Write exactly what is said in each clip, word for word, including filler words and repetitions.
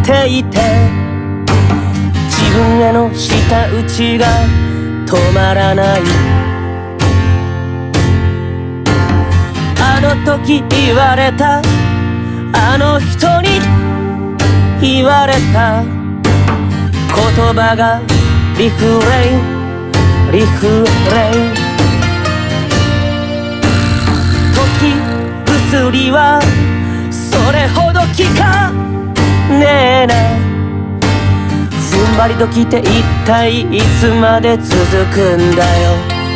ていて、自分への舌打ちが止まらない。あの時言われた、あの人に言われた言葉がリフレインリフレイン。時薬はそれほど効かねえな。踏ん張り時って一体いつまで続くんだよ。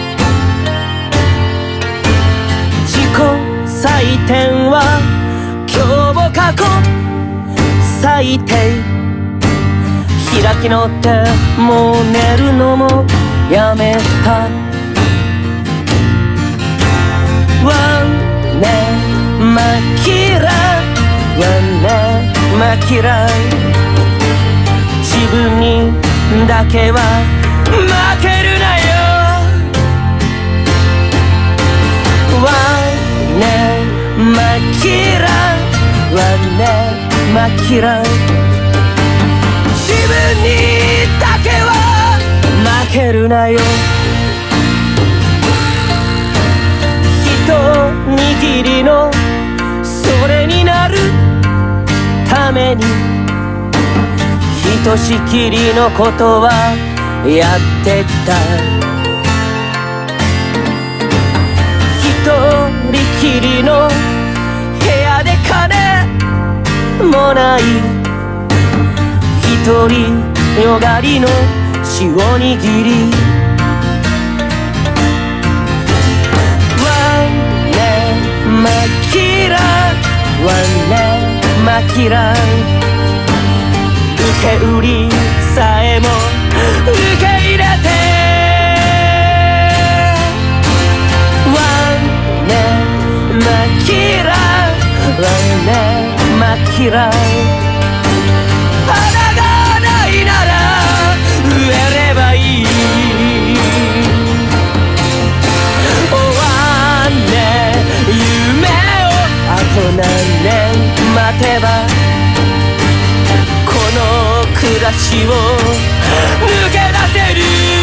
自己採点は今日も過去最低。開き直ってもう寝るのもやめた。ワンネマキラワンネマキラ、自分にだけは負けるなよ。ワンネマキラワンネマキラ、自分にだけは負けるなよ。一握りのそれになるために、ひとしきりのことはやってきた。一人きりの部屋で金もない、独りよがりの塩握り。ワンネマキラワンネマキラ、受け売りさえも受け入れて。ワンネマキラワンネマキラ、何年待てばこの暮らしを抜け出せる。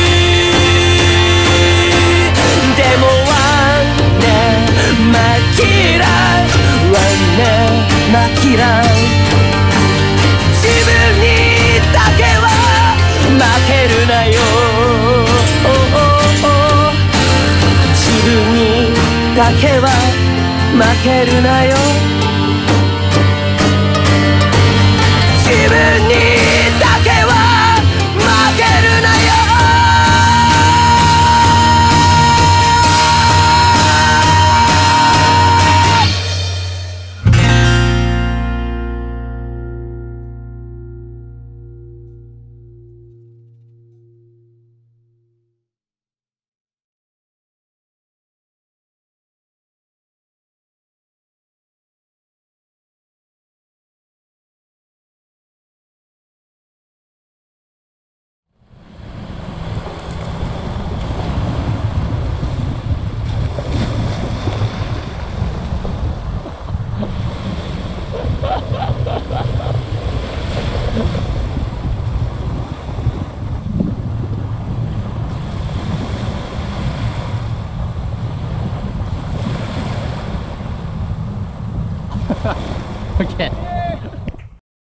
でもワンネマキラワンネマキラ、自分にだけは負けるなよ。自分にだけは負けるなよ。自分にだけは負けるなよ。 Okay.